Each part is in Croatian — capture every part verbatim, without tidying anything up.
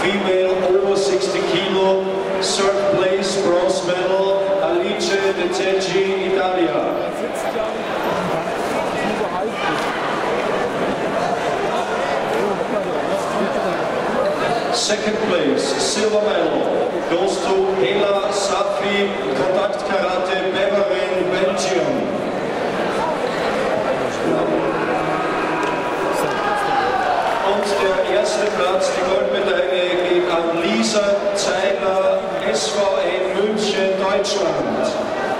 female over sixty kilo, third place, bronze medal, Alice De Cecchi, Italia. Second place, silver medal, goes to Hela Safi, Contact Karate, Beveren, Belgium. Und der erste Platz, die Goldmedaille, geht an Lisa Zeiler, S V N München, Deutschland.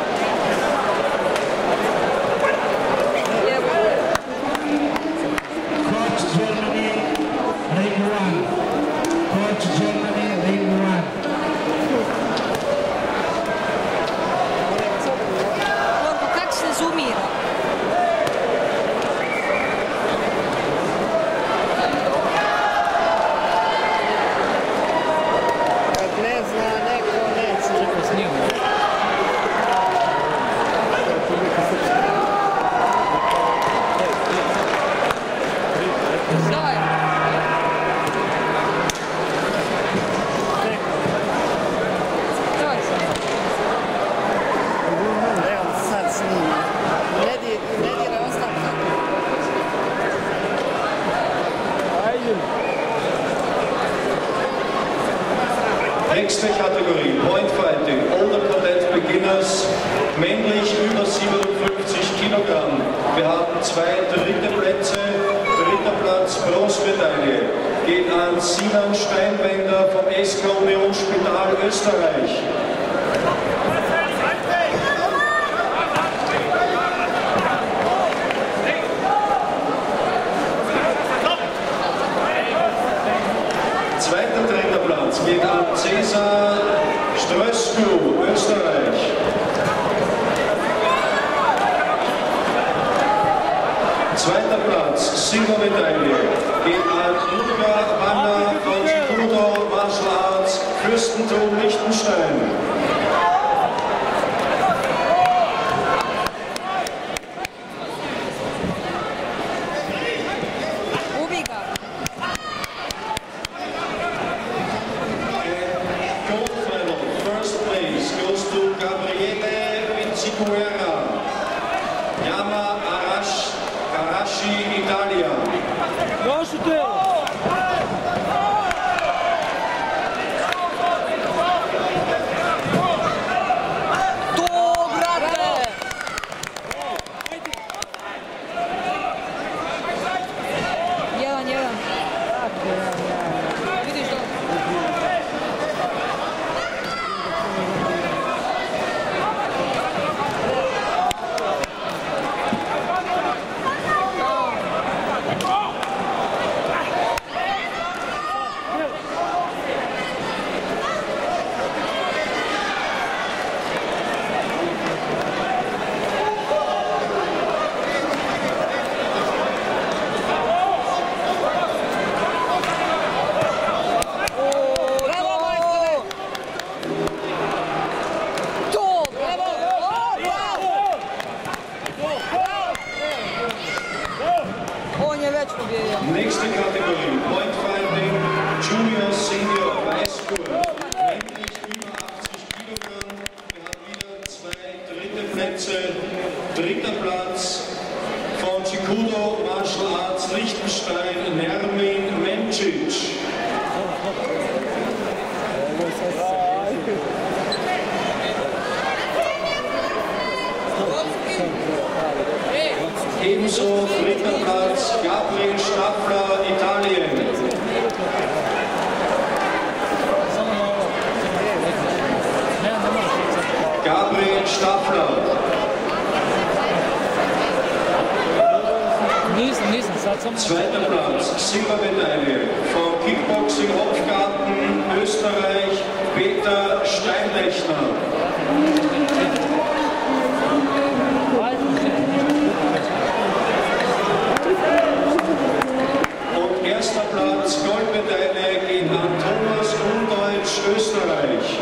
Nächste Kategorie, Point Fighting, Older Cadet Beginners, männlich über siebenundfünfzig Kilogramm. Wir haben zwei dritte Plätze, dritter Platz, Bronzemedaille, geht an Sinan Steinbender vom S K Union Spital Österreich. Zweiter, dritter Platz geht an Cesar Strösku, Österreich. Zweiter Platz, Silbermedaille, geht an Luca Wanner von Judo Martial Arts, Fürstentum Liechtenstein. Yama Arash, Arashi, Italia. Nächste Kategorie, Point Fighting, Junior, Senior, Weißgurt, männlich über achtzig Kilogramm. Wir haben wieder zwei dritte Plätze, dritter Platz von Chikudo Martial Arts Liechtenstein, Nermin Mencic. Ebenso dritter Platz Gabriel Staffler, Italien. Gabriel Staffler. Zweiter Platz, Silbermedaille von Kickboxing Hopfgarten, Österreich, Peter Steinlechner. Und erster Platz, Goldmedaille geht an Thomas Undeutsch, Österreich.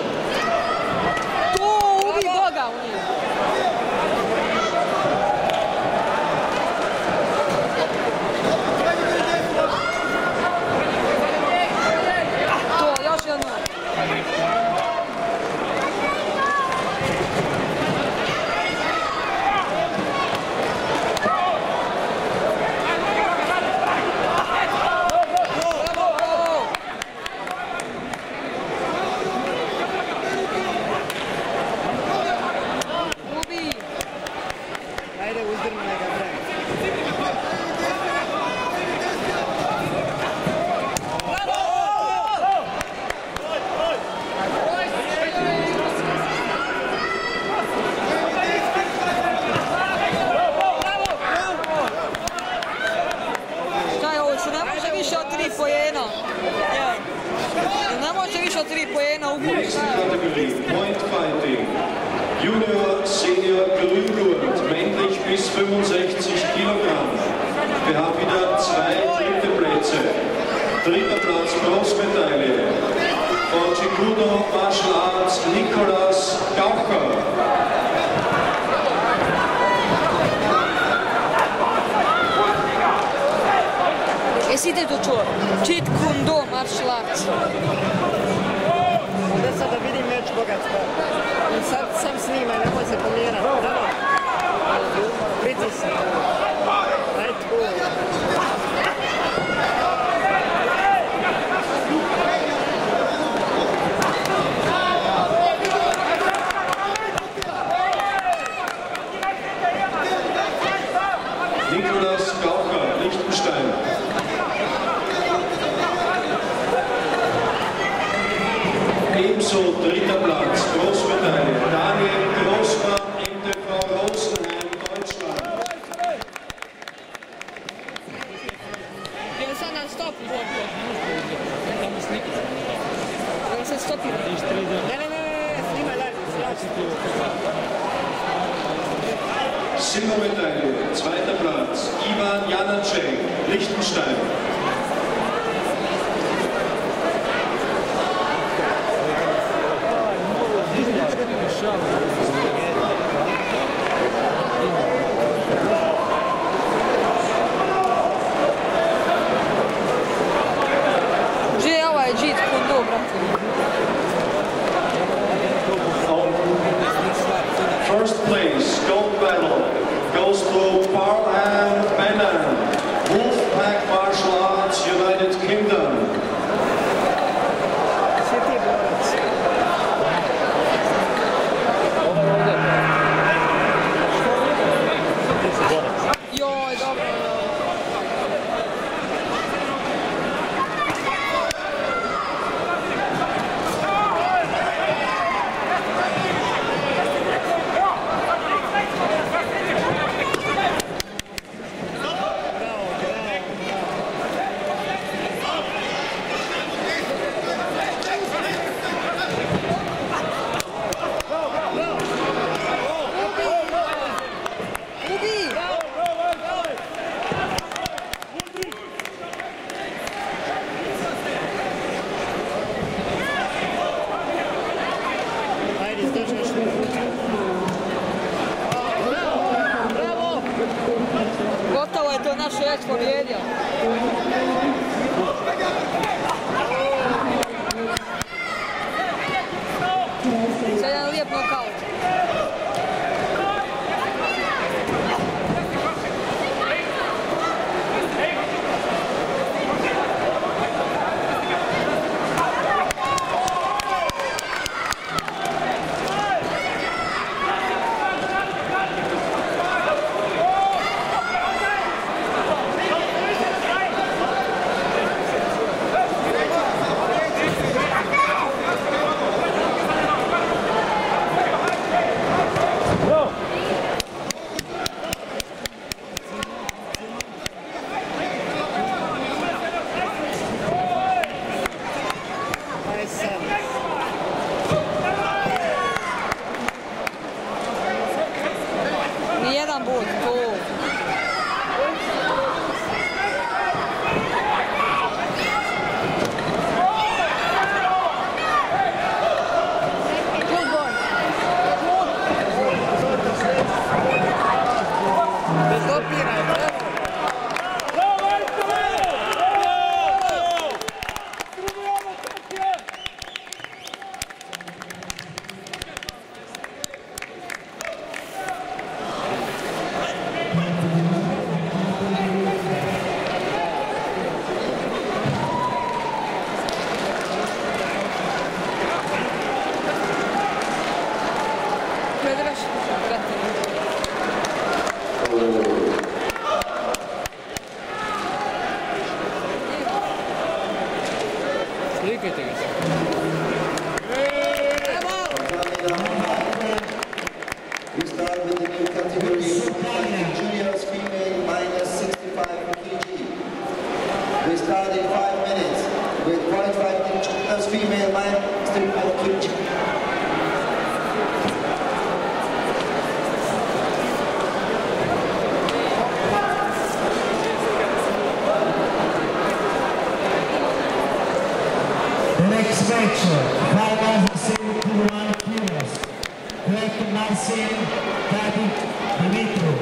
Ne može više od tri poena u Nächste Kategorie, Point Fighting. Junior, Senior, Grüngurt, männlich bis fünfundsechzig Kilogramm. Wir haben wieder zwei dritte Plätze. Dritter Platz, Bronzemedaille. Von Chikudo Martial Arts, Nikolaus Gaucher. Jesi te to čuo? Jeet Kune Do Martial Arts. Ovdje sad da vidim meč bogatstva. I sad sam snima, nemoj se pomjerati. Bravo. Pritisni. Right go. Nikolaus Gaucher, Liechtenstein. Ebenso dritter Platz, Großmedaille, Daniel Großmann, M T V Rosenheim, Deutschland. Jel sad nam stop? Jel se stopira? Ne, ne, ne, ne, snimaj live. Silbermedaille, zweiter Platz, Ivan Janacek, Liechtenstein. Gdje je ovaj Jeet Kune Do, brate? First place, gold medal, goes to Farhan Benan, Wolfpack Martial Arts, United Kingdom. Si ti borac. Joj, dobro. Ajde, izdržaš li. Bravo! Gotovo je to naš već pobjedio. Sad jedan lijep nokaut. Nijedan bod, to. Bez dopira, bravo! Predraš, brate. Slikajte ga se. We start with the new category, juniors female minus sixty-five kilograms. We start in five minutes with point fighting juniors female mine strip of twenty. Next match, final seventy-one kilos. Greg Marcin, David Dimitru.